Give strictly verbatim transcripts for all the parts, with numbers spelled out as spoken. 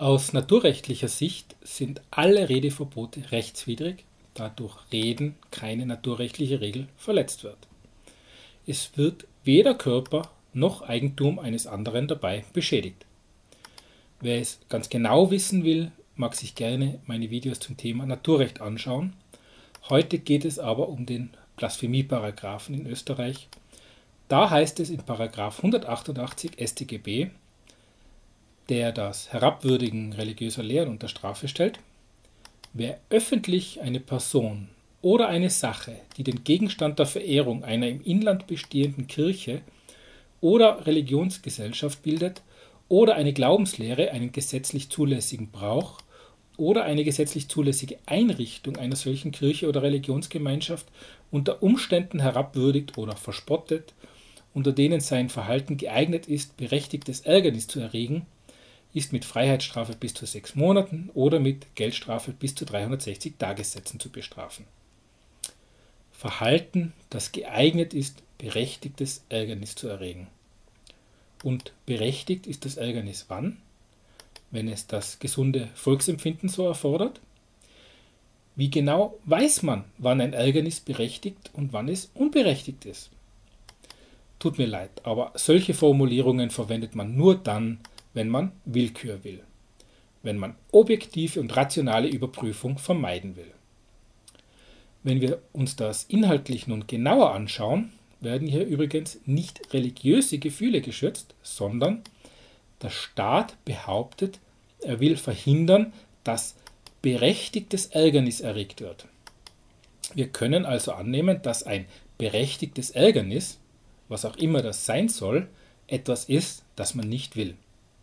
Aus naturrechtlicher Sicht sind alle Redeverbote rechtswidrig, da durch Reden keine naturrechtliche Regel verletzt wird. Es wird weder Körper noch Eigentum eines anderen dabei beschädigt. Wer es ganz genau wissen will, mag sich gerne meine Videos zum Thema Naturrecht anschauen. Heute geht es aber um den Blasphemieparagraphen in Österreich. Da heißt es in Paragraph hundertachtundachtzig S t G B, der das Herabwürdigen religiöser Lehren unter Strafe stellt: Wer öffentlich eine Person oder eine Sache, die den Gegenstand der Verehrung einer im Inland bestehenden Kirche oder Religionsgesellschaft bildet, oder eine Glaubenslehre, einen gesetzlich zulässigen Brauch oder eine gesetzlich zulässige Einrichtung einer solchen Kirche oder Religionsgemeinschaft unter Umständen herabwürdigt oder verspottet, unter denen sein Verhalten geeignet ist, berechtigtes Ärgernis zu erregen, ist mit Freiheitsstrafe bis zu sechs Monaten oder mit Geldstrafe bis zu dreihundertsechzig Tagessätzen zu bestrafen. Verhalten, das geeignet ist, berechtigtes Ärgernis zu erregen. Und berechtigt ist das Ärgernis wann? Wenn es das gesunde Volksempfinden so erfordert? Wie genau weiß man, wann ein Ärgernis berechtigt und wann es unberechtigt ist? Tut mir leid, aber solche Formulierungen verwendet man nur dann, wenn man Willkür will, wenn man objektive und rationale Überprüfung vermeiden will. Wenn wir uns das inhaltlich nun genauer anschauen, werden hier übrigens nicht religiöse Gefühle geschützt, sondern der Staat behauptet, er will verhindern, dass berechtigtes Ärgernis erregt wird. Wir können also annehmen, dass ein berechtigtes Ärgernis, was auch immer das sein soll, etwas ist, das man nicht will.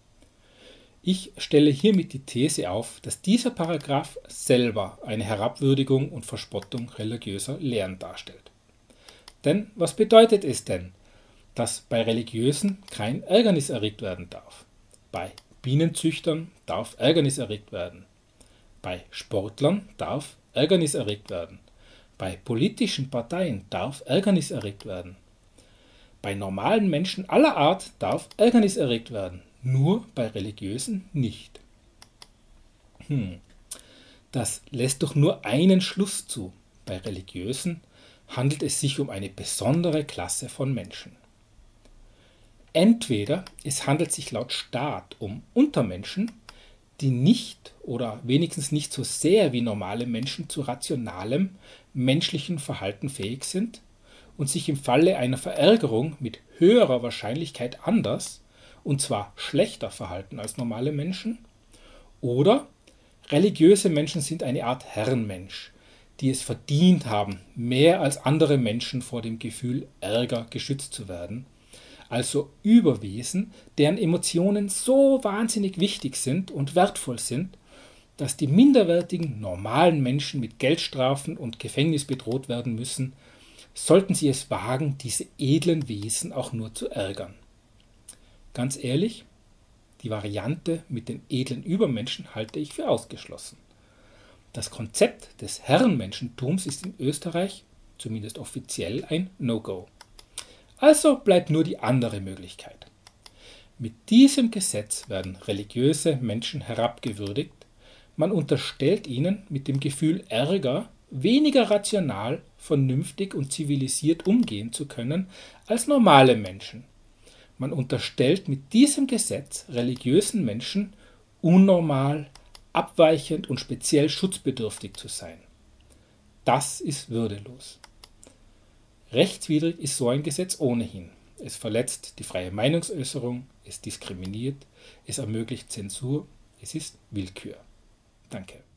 Ich stelle hiermit die These auf, dass dieser Paragraph selber eine Herabwürdigung und Verspottung religiöser Lehren darstellt. Denn was bedeutet es denn, dass bei Religiösen kein Ärgernis erregt werden darf? Bei Bienenzüchtern darf Ärgernis erregt werden. Bei Sportlern darf Ärgernis erregt werden. Bei politischen Parteien darf Ärgernis erregt werden. Bei normalen Menschen aller Art darf Ärgernis erregt werden. Nur bei Religiösen nicht. Hm. Das lässt doch nur einen Schluss zu. Bei Religiösen handelt es sich um eine besondere Klasse von Menschen. Entweder es handelt sich laut Staat um Untermenschen, die nicht oder wenigstens nicht so sehr wie normale Menschen zu rationalem menschlichen Verhalten fähig sind und sich im Falle einer Verärgerung mit höherer Wahrscheinlichkeit anders, und zwar schlechter verhalten als normale Menschen, oder religiöse Menschen sind eine Art Herrenmensch, die es verdient haben, mehr als andere Menschen vor dem Gefühl Ärger geschützt zu werden, also Überwesen, deren Emotionen so wahnsinnig wichtig sind und wertvoll sind, dass die minderwertigen, normalen Menschen mit Geldstrafen und Gefängnis bedroht werden müssen, sollten sie es wagen, diese edlen Wesen auch nur zu ärgern. Ganz ehrlich, die Variante mit den edlen Übermenschen halte ich für ausgeschlossen. Das Konzept des Herrenmenschentums ist in Österreich, zumindest offiziell, ein No-Go. Also bleibt nur die andere Möglichkeit. Mit diesem Gesetz werden religiöse Menschen herabgewürdigt, man unterstellt ihnen mit dem Gefühl Ärger weniger rational, vernünftig und zivilisiert umgehen zu können als normale Menschen. Man unterstellt mit diesem Gesetz religiösen Menschen unnormal, abweichend und speziell schutzbedürftig zu sein. Das ist würdelos. Rechtswidrig ist so ein Gesetz ohnehin. Es verletzt die freie Meinungsäußerung, es diskriminiert, es ermöglicht Zensur, es ist Willkür. Danke.